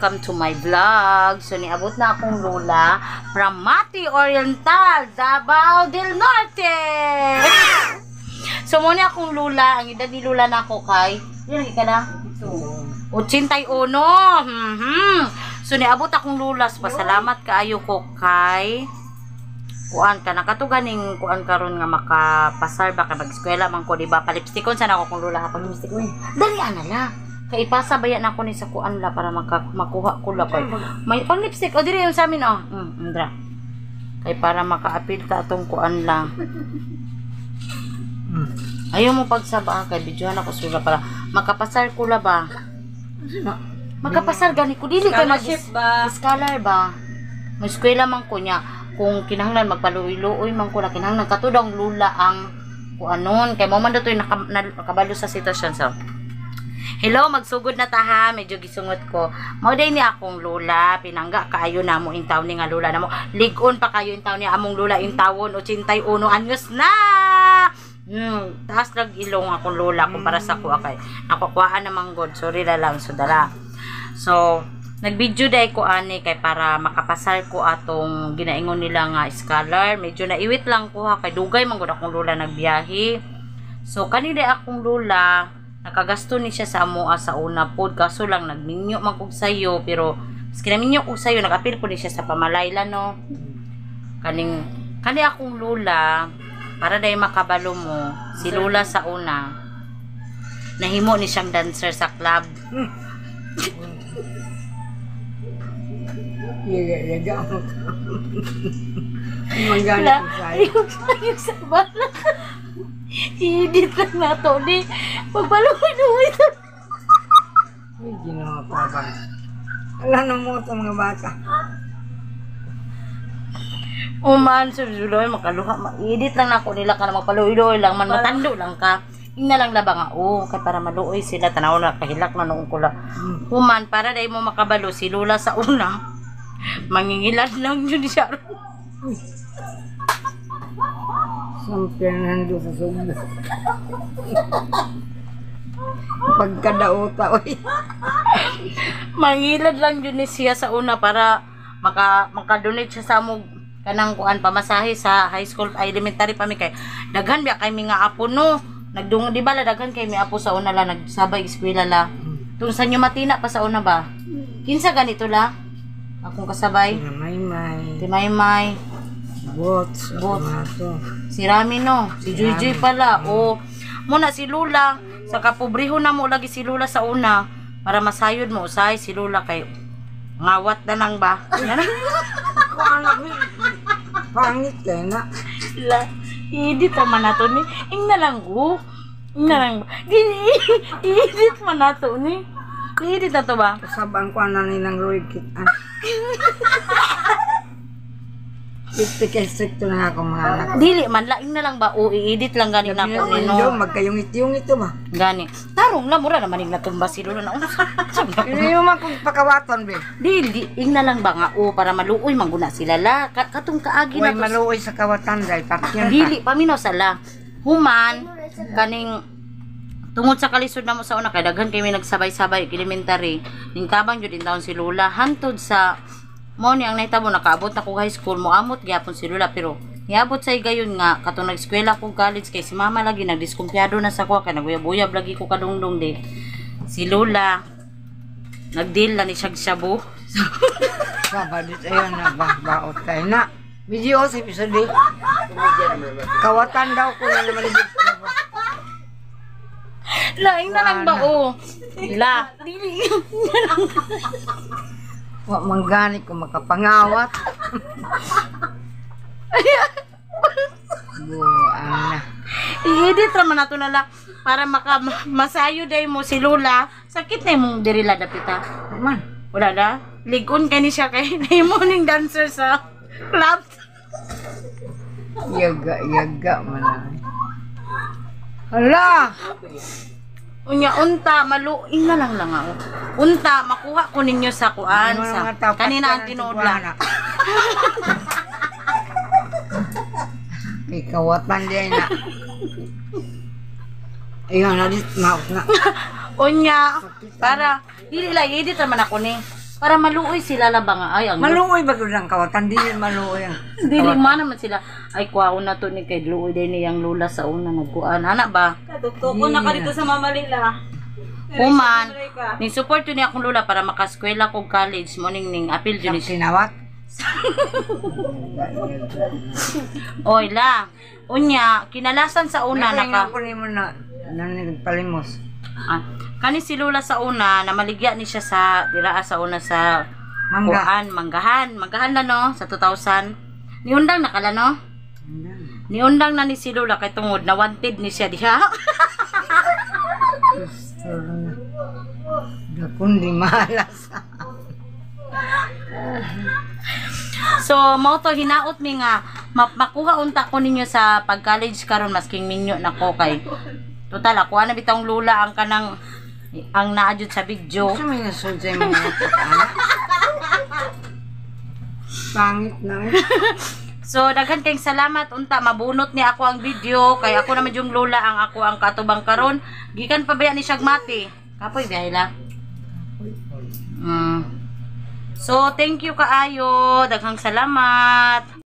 welcome to my vlog. So niabot na akong lola from Mati Oriental, Davao del Norte. So muna akong lola, ang edad ni lola na ako kay, yun ka na? 81. So niabot akong lola, pasalamat kaayo ko kay kuan ka nakatuganing kuan karon nga makapasar ba kay mag-eskwela man ko, di ba? Palipstikon sana ako kung lola kapag lipstick uy. Dali ana la. Kay ipasa bayan ako ni sa kuan la para makuha ko la kay. May pang lipstick o diri yung sa amin oh. Andra. Kay para maka-apil ta atong kuan la. Ayaw mo pagsaba kay videohan ako sula para makapasar ko la ba. Makapasar gani ko dili kay mag-scholar ba. May eskwela man ko nya. Kung kinahanglan magpaluoy-luoy man ko na kinahanglan katudang lula ang kuanon kay mo man datoy nakabalo sa sitwasyon. So hello, magsugod na ta ha, medyo gisungot ko. Mao day ni akong lola, pinangga kaayo namo in taon ni nga lola namo. Ligon pa kayo in taon ni among lola in tawon 81 anyos na. Taas lag ilong akong lola kumpara sa kuha kay nakukuhaan namang god. Sorry la lang sudara. So nag-video day ko ani kay para makapasar ko atong ginaingon nila nga scholar. Medyo naiwit lang ko ha kay dugay man gud akong lola nagbiyahe. So kanina akong lola nakagasto ni siya sa amoa sa una pod kaso lang nagminyo man kog sayo pero maski naminyo kog sayo nagapil ko ni siya sa pamalayla no. Kani akong lola para day makabalo mo si lola sa una nahimo ni siyang dancer sa club. Yaga ako. Magana ko sa'yo. Yung sa bala. I-edit lang na to. Pagpaluhin ito. Ay, ginawa pa ba? Wala na mo ito mga bata. Man, sabi makaluha. I-edit lang na ako nila ka na magpaluhin lang. Man, matando lang ka. Yung na lang laba nga, kay para maluoy sila. Tanaw na, kahilak na noong kula. Man, para dahil mo makabalo, si Lola sa una. Mangingilad lang yun siya. Sampai nando sa subo. Pagkadaota, oy. Mangilad lang yun siya sa una para maka-donate siya sa among kanang kuan pamasahe sa high school elementary pa mi kay daghan biya kay mi nga apo no. Nagdung di ba la daghan kay mi apo sa una la nagsabay eskwela la. Tung sa inyo matina pa sa una ba? Kinsa ganito la? Akong kasabay. Si Maymay. Bots. Si Rami no. Si Joy pala. Muna si Lula. Sa kapobriho na mo lagi si Lula sa una. Para masayod mo. Usay si Lula kay ngawat na lang ba? Ako anak ni. Pangit kay na. I-edit man nato ni. Ing na lang go. Ing na lang ba? I-edit man nato ni. I-edit na to ba? Kasabang ko na nilang roikit. Stricto na ako mga anak. Dili man laing na lang ba i-edit lang gani na ko nino. Magkayungit-yung ito ba? Gani. Tarong la mura naman ning natumba si Lolo na. Hindi mo man kung pakawaton be. Dili ing na lang ba nga para maluoy mangguna sila la katong kaagi na to. Maluoy sa kawatan dai pakyan. Dili paminaw sala. Human kaning tungod sa kalisod na mo sa una kay daghan kay may nagsabay-sabay elementary ning tabang jud in taon si Lola hantod sa mo ni ang nahitabo nakaabot ako high school mo amot gyapon si Lola pero niabot sa gayon nga katong nag-eskwela ko college kay si mama lagi nagdiskumpiyado na sa ko kay naguyab-uyab lagi ko kadungdong di si Lola nagdeal na ni shabu Sabadit ayon na baot kay na video si episode kawatan daw ko na naman laing na lang ba la dili wa manggani ko makapangawat ana i-edit raman nato na la para masayo day mo si Lola sakit na mong dirila dapita man wala na ligon kani siya kay morning dancer sa club yaga man hala unya unta maluin na lang ako unta makuha ko ninyo sa kuan sa kanina ang tinuod lang ikawatan din na ayun na dit maot na unya para dili lang edit naman ako ni Para maluoy sila la ba nga ay ang Maluoy ba ko ng kawatan? Di yun maluoy ang dili man naman sila ay kuwaon na to ni kay luoy din niyang lula sa una nagkuan ana ba Tutuko na ka dito sa Mamalila. human ni support yun ni akong lula para makaskwela kog college mo ning appeal yun ni sinawat. oy la unya kinalasan sa una naka ko mo na palimos. kani si lula sa una na maligya ni siya sa diraa sa una sa Mangga. manggahan na no sa 2000 niundang nakala no niundang na ni si lula kay tungod na wanted ni siya diha Kundi malas. so mao to hinaot mi nga makuha unta ko ninyo sa pag-college karon masking minyo nako kay total ako na bitong lula ang kanang ang naadjud sa video. Gusto mo yung nasod sa mga kataan? Pangit na eh. So daghan kayong salamat unta mabunot ni ako ang video kay ako naman yung lula ang ako ang katubang karon gikan pa ba ni Siagmati kapoy biyahe la. So thank you kaayo daghang salamat.